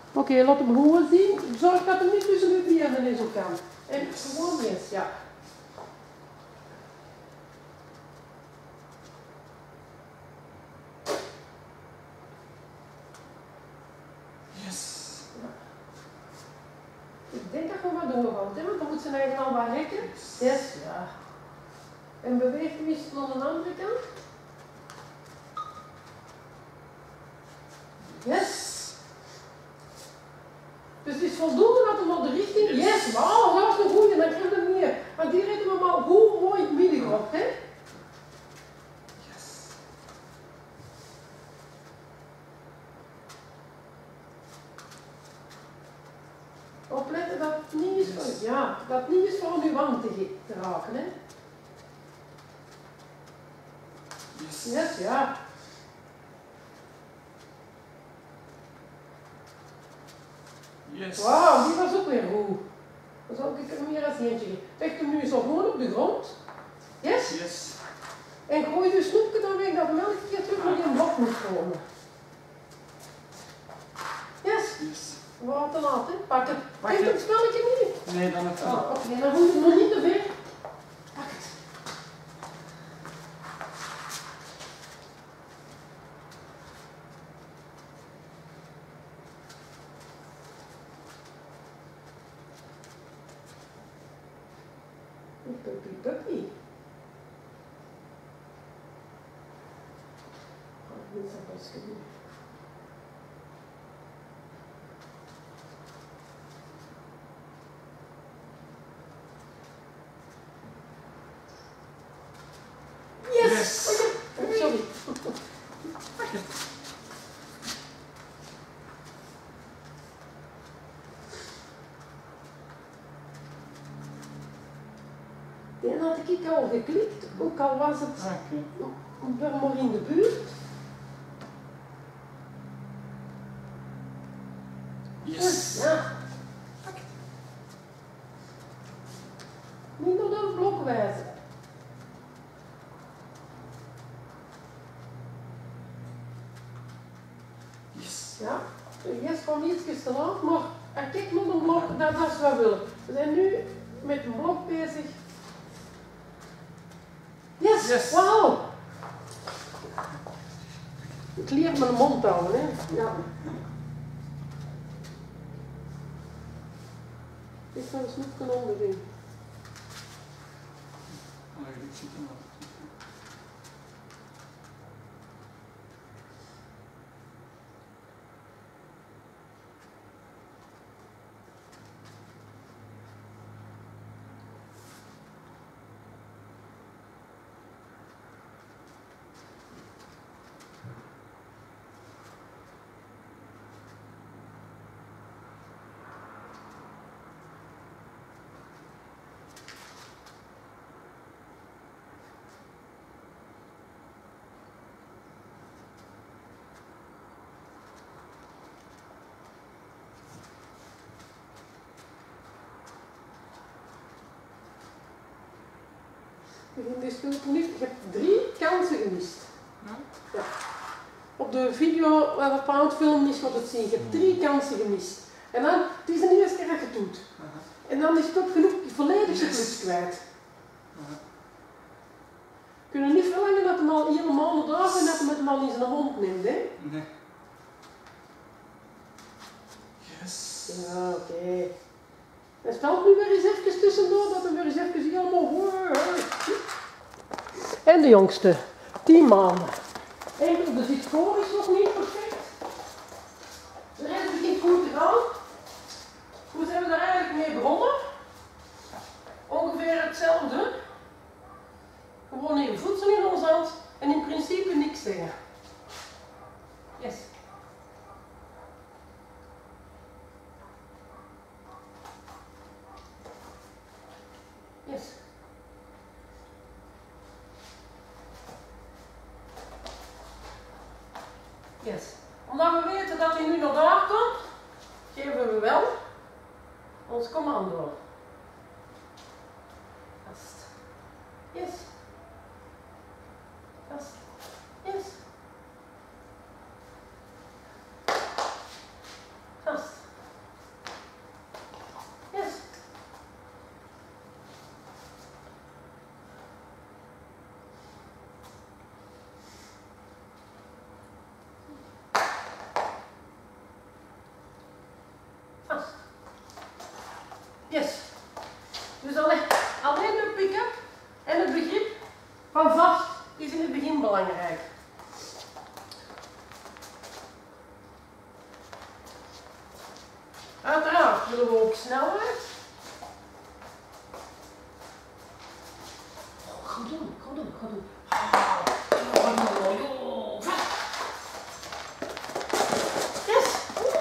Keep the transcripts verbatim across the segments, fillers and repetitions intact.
Oké, okay, laat hem gewoon zien. Zorg dat hij niet tussen de benen is ook kan. En gewoon eens, ja. Yes. Ja. Ik denk dat je wat doorgaat, hè? Want dan moet ze eigenlijk al wat rekken. Yes, ja. En beweeg hem eens naar de andere kant. Yes. Dus het is voldoende dat hem op de richting. Yes, yes. Wauw, dat was een goeie, dan krijg je hem meer. Want die reden we maar goed mooi in het midden gehad, hè? Yes. Opletten dat het niet is voor, yes. Ja, dat het niet is voor uw wand te, te raken, hè? Yes. Yes, ja. Yes. Wauw, die was ook weer goed. Dan zal ik er meer als eentje geven. Leg hem nu zo gewoon op de grond. Yes? Yes. En gooi de snoepje dan weg dat hem elke keer terug naar die blok moet komen. Yes? Yes. Wat te laat, hè? Pak het. Pak Geef het. het spelletje niet. Nee, dan het Oh, wel. Oké, okay, dan moet het nog niet te ver. Pak het. Puppy, puppy. Oh, dit is een best goed. Yes! Yes. Okay. Sorry. Pak het. Die had ik al geklikt, ook al was het Okay. maar in de buurt. Yes. Ja. Niet door de blok wijzen. Yes. Ja, eerst kwam iets te laat, maar er kijkt nog een blok, dat is wat we willen. We zijn nu met een blok bezig. Yes! Yes. Wauw! Ik leer mijn mond houden, hè. Ja. Ik ga een snoepje onderin. Oh, ik zie het wel. In de speelpunt, ik heb drie kansen gemist. Ja? Ja. Op de video waar de paardfilm is wat het zien. Je hebt drie kansen gemist. En dan, het is de eerste keer dat je het doet. Uh-huh. En dan is het ook genoeg volledig je Yes. plus kwijt. Uh-huh. We kunnen niet verlangen dat hem al helemaal moet af en dat hij het al in zijn mond neemt, hè? Nee. Yes. Ja, oké. Okay. En spelt nu weer eens even tussendoor, dat hij weer eens even helemaal... En de jongste, tien maanden. Enkel de zit voor is nog niet perfect. De rest begint goed te gaan. Hoe zijn we daar eigenlijk mee begonnen? Ongeveer hetzelfde. Gewoon even voedsel in ons hand en in principe niks zeggen. Yes. Yes. Yes. Omdat we weten dat hij nu naar daar komt, geven we wel ons commando. Vast. Yes. Vast. Yes. Vast. Dus alleen, alleen de pick-up en het begrip van vast is in het begin belangrijk. Uiteraard willen we ook snelheid. Oh, goed doen, goed doen, goed doen. Yes!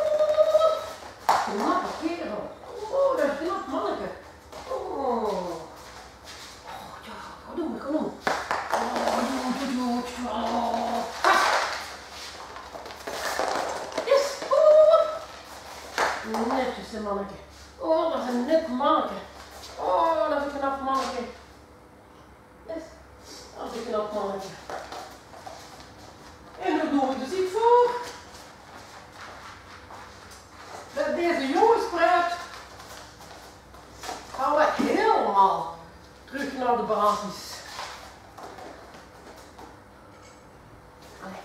Knap, kerel. Oh, dat is knap, manneke. Oh. Oh, ja, goed doen, goed doen. Oh, goed doen, goed doen. Oh. Yes! Oh. Netjes, hè, manneke. Oh, dat is een net manneke. Oh, dat is een knap manneke. Yes. Dat is een knap manneke. En dan doen we dus iets voor. Dat deze jongensspruit gaan we helemaal terug naar de basis. Allee.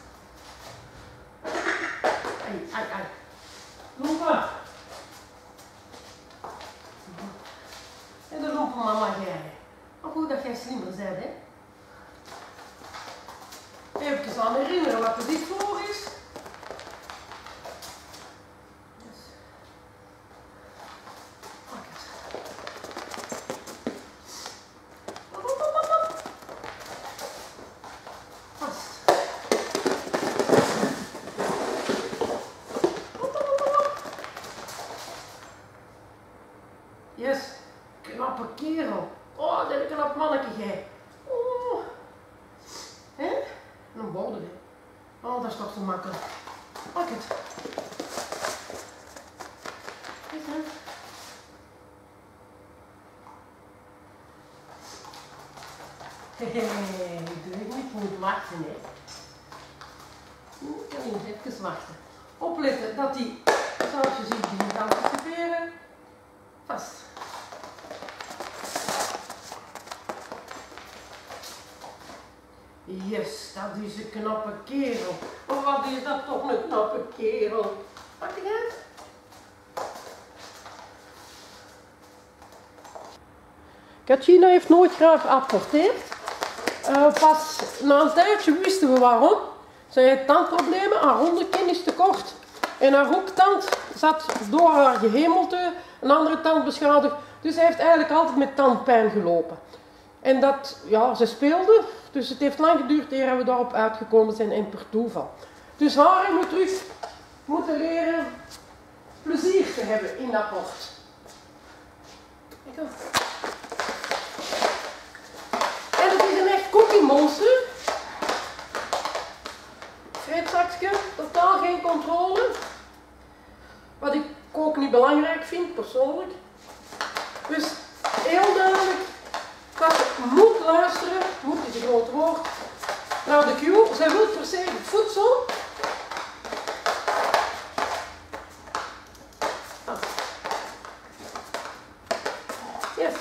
Ai, ai, ai. Lopen. En dan lopen mama jij. Maar goed dat jij slimmer bent, hè. Even aan herinneren wat er dit voor is. Yes. Pak het. Vast. Yes, knappe kerel. Oh, dat is een knap manneke jij. Oh. Hè? Een border, hè. Oh, dat is toch zo makkelijk. Pak het. Kijk hè. Hehe, ik doe het niet moet wachten, hè. Ik kan niet even wachten. Opletten dat die, zoals je ziet, begint te anticiperen. Vast. Yes, dat is een knappe kerel. Oh, wat is dat toch een knappe kerel. Pak je het? Katrina heeft nooit graag geapporteerd. Uh, pas na een tijdje wisten we waarom. Zij had tandproblemen, haar onderkin is te kort. En haar hoektand zat door haar gehemelte een andere tand beschadigd. Dus zij heeft eigenlijk altijd met tandpijn gelopen. En dat, ja, ze speelde. Dus het heeft lang geduurd eer we daarop uitgekomen zijn en per toeval. Dus haar hebben we terug moeten leren plezier te hebben in dat bord. Kijk dan. En het is een echt cookie monster. Vreedzakje, totaal geen controle. Wat ik ook niet belangrijk vind, persoonlijk. Dus heel duidelijk. Dat je moet luisteren, moet is een groot woord, naar de cue. Zij wil per se het voedsel. Ah. Yes.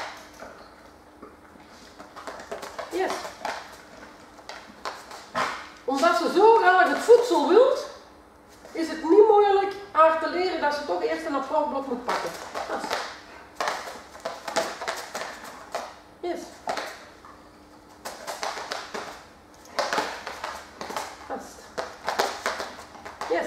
Yes. Omdat ze zo graag het voedsel wilt, is het niet moeilijk haar te leren dat ze toch eerst een apportblok moet pakken. Ah. Yes. Vast. Yes.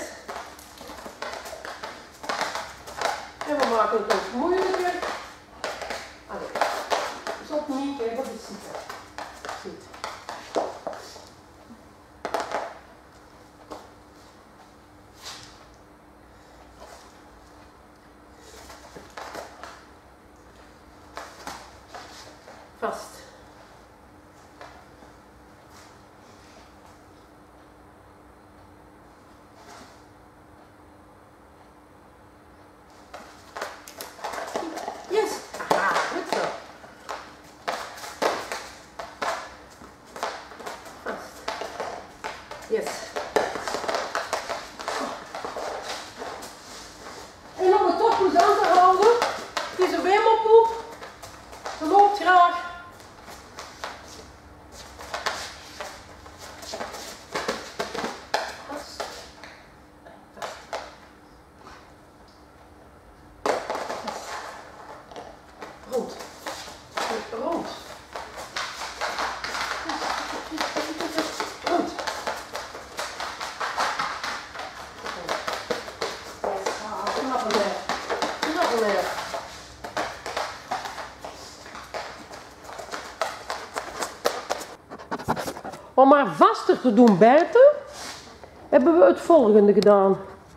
En we maken het ook moeilijker. Allee. Dus ook niet, hè, dat is zitten. Zit. Vast. Yes. Aha, goed zo. Vast. Yes. En om het toch goed aan te houden, het is een wemelpoep. Ze loopt graag. Goed. Om haar vaster te doen bijten, hebben we het volgende gedaan.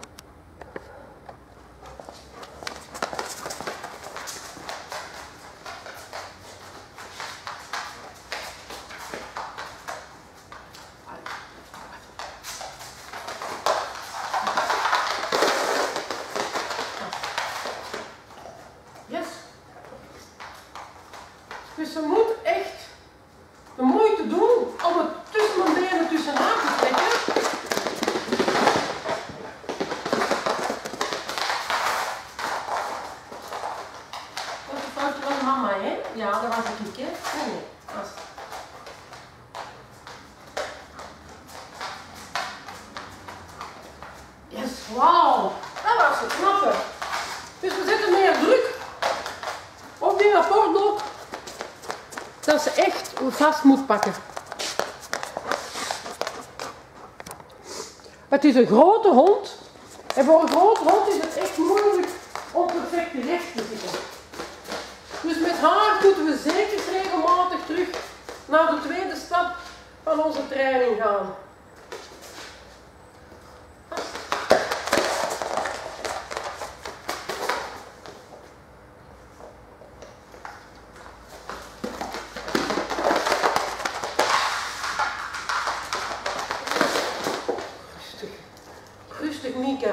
Yes. Dus ze moet echt de moeite doen om het tussen mijn benen tussenaan te trekken. Dat is een foutje van mama, hè? Ja, dat was ik niet, hè? Nee, nee. Dat was... Yes, wauw! Dat was het knappe. Dus we zetten meer druk op die rapportblok dat ze echt vast moet pakken. Het is een grote hond en voor een grote hond is het echt moeilijk om perfect recht te zitten. Dus met haar moeten we zeker regelmatig terug naar de tweede stap van onze training gaan. Rustig, Mika.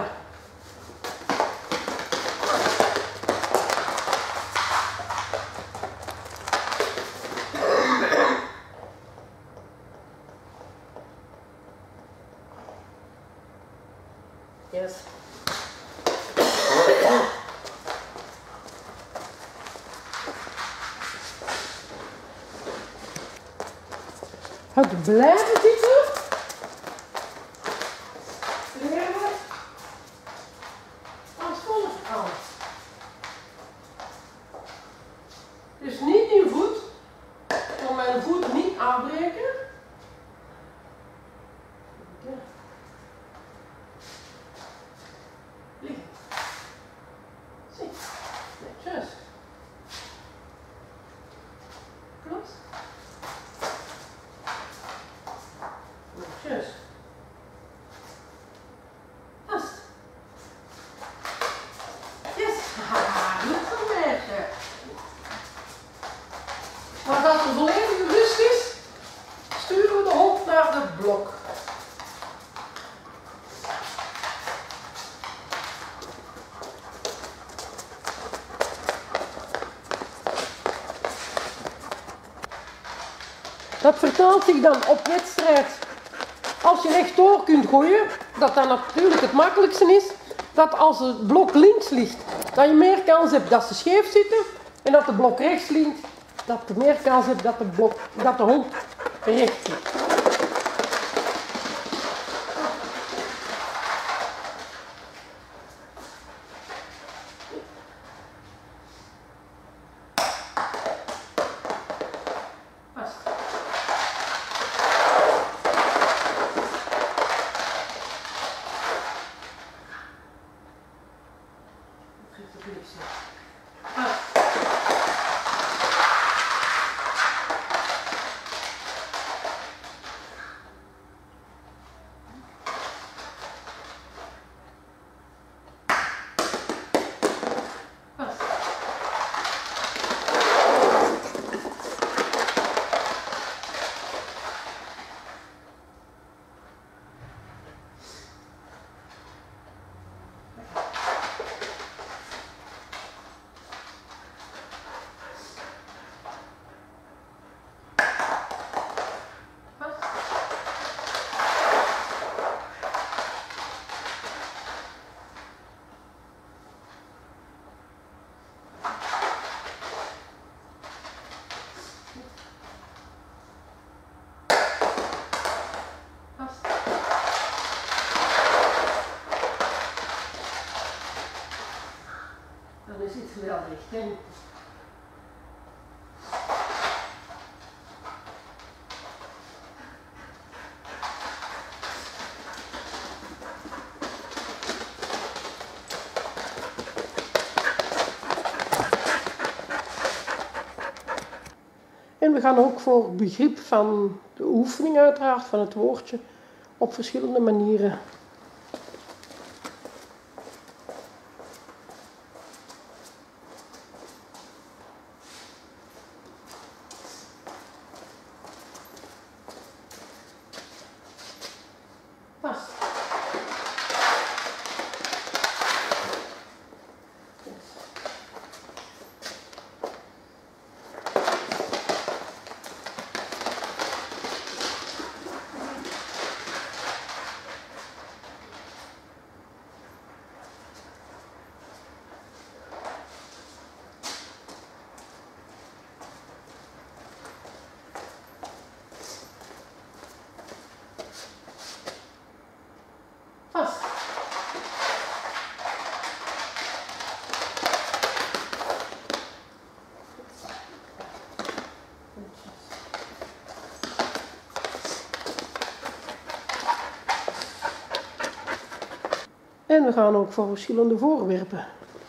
Yes. Het blijven zitten. Dus niet in voet, om mijn voet niet afbreken. Liggen. Zie, netjes. Klopt. Netjes. Vast. Yes, haha, goed zo meisje. Maar als er volledige rust is, sturen we de hond naar het blok. Dat vertaalt zich dan op wedstrijd. Als je rechtdoor kunt gooien, dat dan natuurlijk het makkelijkste is, dat als het blok links ligt, dat je meer kans hebt dat ze scheef zitten, en dat de blok rechts ligt, dat je meer kans hebt dat de, blok, dat de hond recht zit. Vast. Dan is het wel dicht, hè? En En we gaan ook voor begrip van de oefening uiteraard, van het woordje, op verschillende manieren. Vast. Vast. En we gaan ook voor verschillende voorwerpen.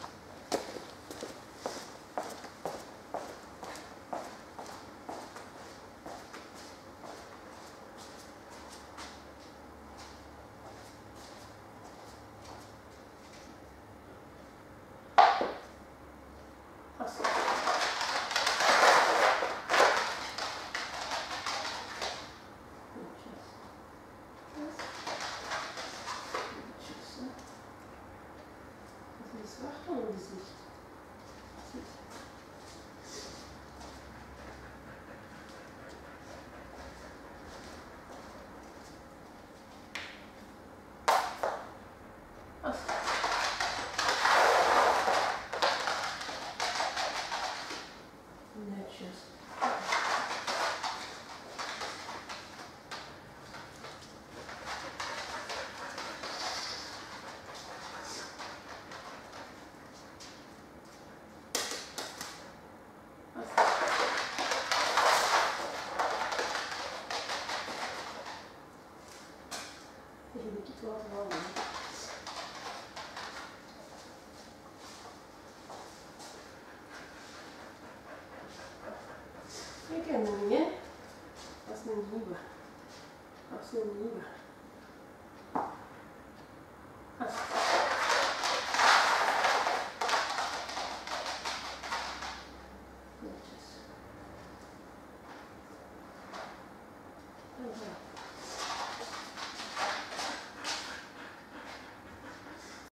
Vast. Zwart van het gezicht. Vast. Netjes. Even een beetje laten vallen.